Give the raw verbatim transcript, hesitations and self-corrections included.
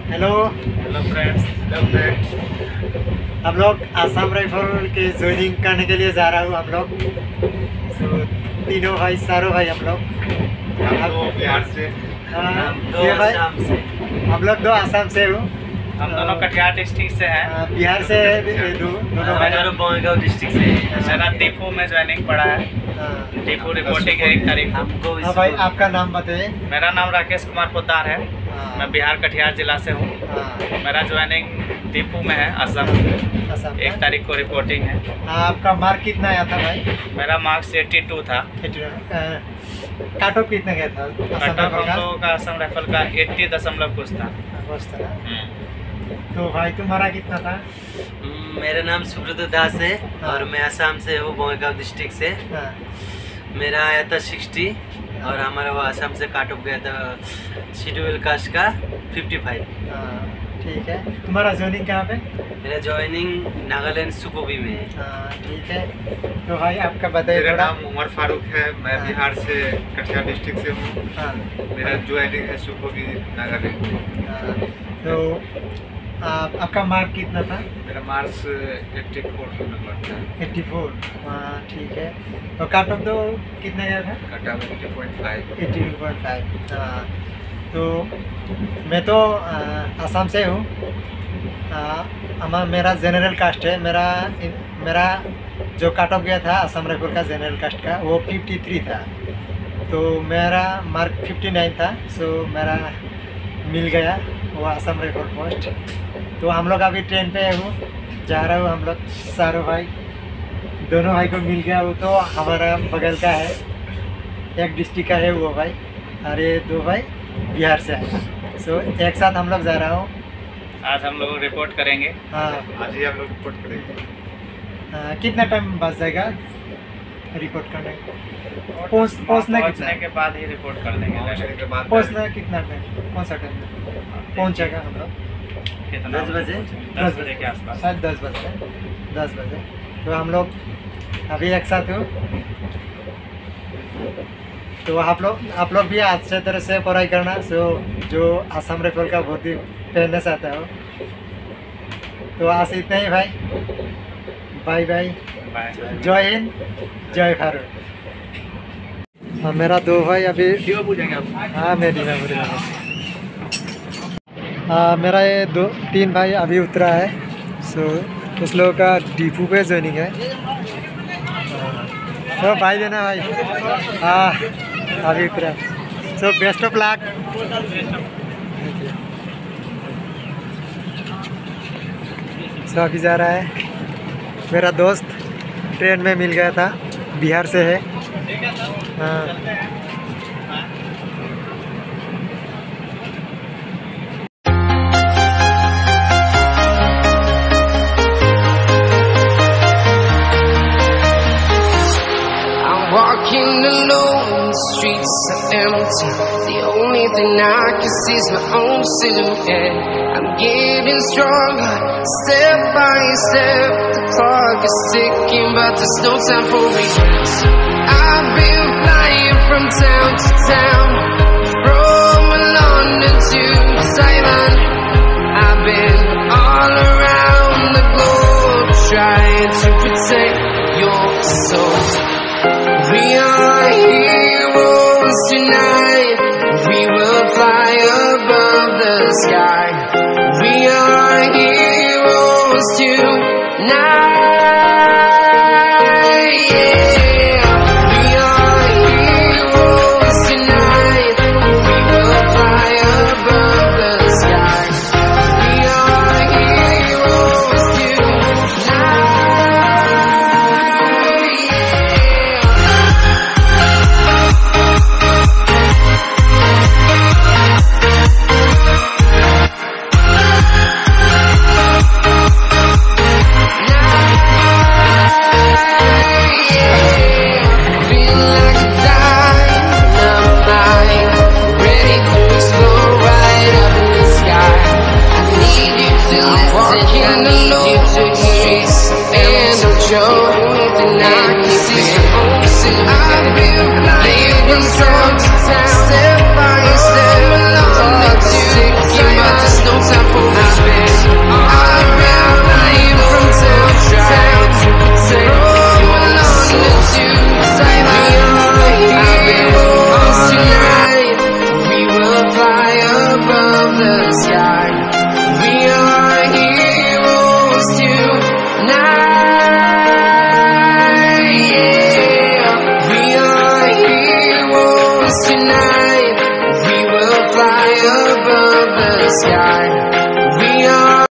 Hello hello friends. Hello friends. हम लोग Assam rifle के ज्वाइनिंग करने के लिए जा रहा हूँ हम लोग। so, तीनों भाई चारों भाई हम लोग हम लोग बिहार से। हाँ, दो ये भाई आसाम से। हम लोग दो आसाम से हूँ। हम दोनों कटिहार डिस्ट्रिक्ट से हैं। हाँ, बिहार से दो दोनों भाई। हमारा बंगाल डिस्ट्रिक्ट से। मेरा टीपू में ज्वाइनिंग पड़ा है। हाँ, टीपू रिपोर्टिंग है एक तारीख को। हमको हाँ भाई आपका नाम बताइए। मेरा नाम राकेश कुमार पोद्दार है। हाँ, मैं बिहार कटिहार जिला से हूँ। हाँ, मेरा ज्वाइनिंग टीपू में है असम। असम एक तारीख को रिपोर्टिंग है। हाँ, आपका मार्क कितना आया था भाई? मेरा मार्क्स एट्टी टू था। काट ऑफ कितना गया था असम कट ऑफ राइफल हम का? लोगों का असम राइफल का एट्टी दशमलव कुछ था। बस था। हम्म। तो भाई तुम्हारा कितना था? मेरा नाम सुब्रत दास है हाँ। और मैं असम से हूँ, बंगाल डिस्ट्रिक्ट से। हाँ, मेरा आया था सिक्सटी और हमारा वो असम से काट ऑफ गया था शेड्यूल कास्ट का फिफ्टी फाइव। हाँ, ठीक है। तुम्हारा ज्वाइनिंग कहाँ पे? मेरा ज्वाइनिंग नागालैंड सुकोबी में है। हाँ, ठीक है। तो भाई आपका बताइए मेरा थोड़ा। नाम उमर फारूक है। मैं हाँ। बिहार से कटिहार डिस्ट्रिक्ट से हूँ। हाँ, मेरा ज्वाइनिंग है सुकोबी नागालैंड में। हाँ, तो आप आपका मार्क कितना था? मेरा मार्क्स एट्टी फोर नंबर था। Eighty four. हाँ, ठीक है। तो काट ऑफ तो कितना गया था? कटा में eighty point five. Eighty point five. हाँ, तो मैं तो आ, असम से हूँ। हमारा मेरा जनरल कास्ट है। मेरा मेरा जो काट ऑफ गया था असम राइफल का जनरल कास्ट का वो फिफ्टी थ्री था। तो मेरा मार्क फिफ्टी नाइन था। सो मेरा मिल गया वो असम राइफल पोस्ट। तो हम लोग अभी ट्रेन पे हूँ, जा रहा हूँ। हम लोग चारों भाई दोनों भाई को मिल गया। वो तो हमारा बगल का है, एक डिस्ट्रिक्ट का है वो भाई, और ये दो भाई बिहार से है। सो एक साथ हम लोग जा रहा हूँ। आज हम लोग रिपोर्ट करेंगे। हाँ, आज ही हम लोग रिपोर्ट करेंगे। हाँ, कितना टाइम बच जाएगा रिपोर्ट करने? पहुँच पहुँचना पहुंचने कितना? के बाद ही रिपोर्ट कर देंगे। पहुंचने के बाद पहुँचना कितना टाइम? कौन सा टाइम में पहुँचेगा हम लोग? कितना दस बजे? दस बजे के आसपास। शायद दस बजे दस बजे तो हम लोग अभी एक साथ हो। तो आप लोग आप लोग भी अच्छे तरह से पढ़ाई करना। सो जो असम राइफल का भर्ती पहनना चाहता हो तो आज इतना ही भाई। Bye bye. बाय। जय हिंद, जय भारत। हाँ, मेरा दो भाई अभी हाँ मेरी मेमोरी में हाँ मेरा ये दो तीन भाई अभी उतरा है। सो उस लोगों का डिपू पे ज्वाइनिंग है। तो भाई देना भाई। हाँ अभी उतरा। So best of luck. So अभी जा रहा है। मेरा दोस्त ट्रेन में मिल गया था, बिहार से है। हाँ, Walking alone, the streets are empty. The only thing I can see is my own silhouette. I'm getting stronger, step by step. The clock is ticking, but there's no time for regrets. I've been flying from town to town, from London to Thailand. I've been all around the globe, trying to protect your soul. We are heroes tonight. We will fly above the sky. We are heroes tonight. Yeah. We are heroes tonight. We will fly above the sky. We are heroes tonight. Step by step, I'm alone, but there's no time the sky. We are heroes tonight. Yeah, we are heroes tonight. We will fly above the sky.